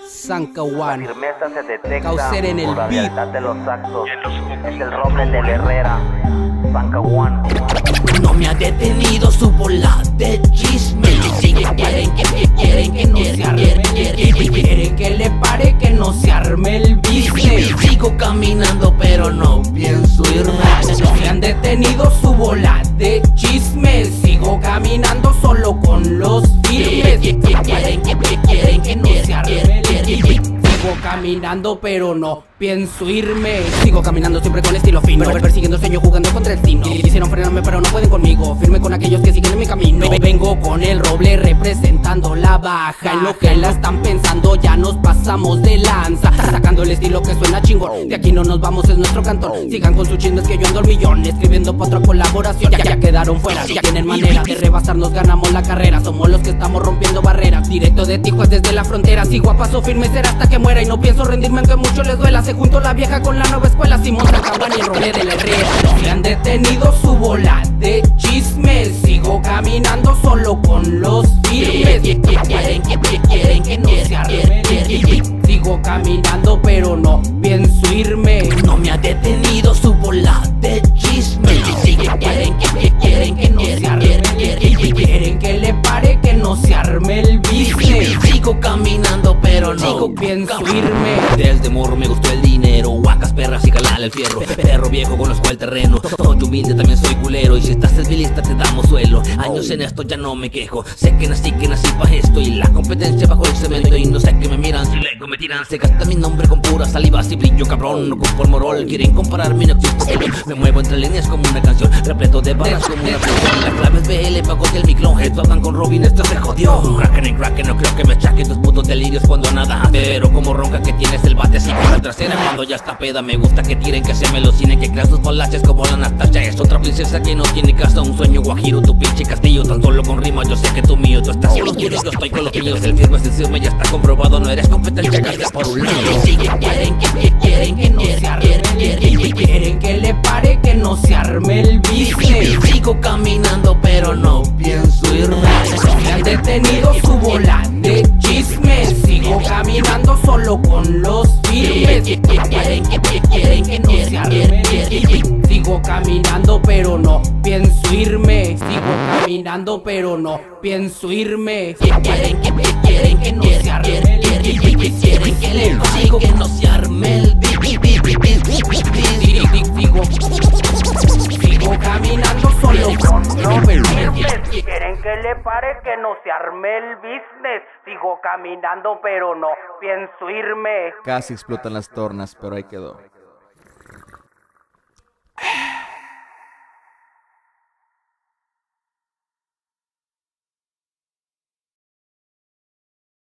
Sancahuán. Firmeza se detecta Causer en el por la beat. lealtad de los actos. Es el roble de la Herrera, Sancahuán. No me ha detenido su bola de chisme. Quieren que no se arme, quieren que le pare, que no se arme el business. Sigo caminando pero no pienso irme. No me han detenido su bola de chisme. Sigo caminando solo con los firmes. Quieren que no se arme el business. Sigo caminando pero no pienso irme. Sigo caminando siempre con estilo fino, persiguiendo sueños, jugando contra el destino. Quisieron frenarme pero no pueden conmigo. Firme con aquellos que siguen en mi camino. Vengo con el roble representando la baja. En lo que la están pensando ya nos pasamos de lanza, sacando el estilo que suena chingón. De aquí no nos vamos, es nuestro cantón. Sigan con sus chismes que yo ando al millón, escribiendo pa' otra colaboración. Ya quedaron fuera, ya tienen manera de rebasarnos, ganamos la carrera. Somos los que estamos rompiendo barreras, directo de Tijuas desde la frontera. Sigo a paso firme, será hasta que muera. Y no pienso rendirme aunque mucho les duela. Se juntó la vieja con la nueva escuela, Simón Sancahuán y el roble de la Herrera. No me han detenido su bola de chisme. Sigo caminando solo con los firmes. Quieren que no se arme. Sigo caminando pero no pienso irme. No me ha detenido su bola de chisme. Quieren que no se arme. Quieren que le pare, que no se arme el business. Sigo caminando pero no pienso irme. Desde morro me gustó el dinero, huacas, perras y calar el fierro. Perro viejo conozco el terreno, soy humilde, también soy culero. Y si estás civilista te damos suelo. Años en esto ya no me quejo, sé que nací pa' esto. Y la competencia bajo el cemento. Y no sé que me miran, si luego me tiran. Se gasta mi nombre con pura saliva, si brillo cabrón, no con polmorol. Quieren compararme, no existe. Me muevo entre líneas como una canción, repleto de barras como una canción. La clave es BL, pago del miclón, heads hablan con Robin, esto se jodió. Cracken en cracken, no creo que me chaquen tus putos delirios cuando nada. Pero como ronca que tienes el bate así con la trasera cuando ya está peda. Me gusta que tiren, que se me lo cinen, que crean sus palaches como la Natasha. Es otra princesa que no tiene casa, un sueño guajiro, tu pinche castillo. Tan solo con rima, yo sé que tú mío. Tú estás con los tuyos, yo estoy con los míos. El firme sentirme ya está comprobado, no eres competencia, casi por un lado. Quieren que no se arme. Quieren que le pare, que no se arme el business. Sigo caminando pero no pienso irme. Me han detenido su bola de chisme. Sigo caminando solo con los firmes. Quieren que no se arme. Sigo caminando pero no pienso irme. Sigo caminando pero no pienso irme. Quieren que no se arme. Quieren que le sigo que no se arme el sigo caminando solo con los firmes. Quieren que le pare, que no se arme el business. Sigo caminando pero no pienso irme. Casi explotan las tornas, pero ahí quedó.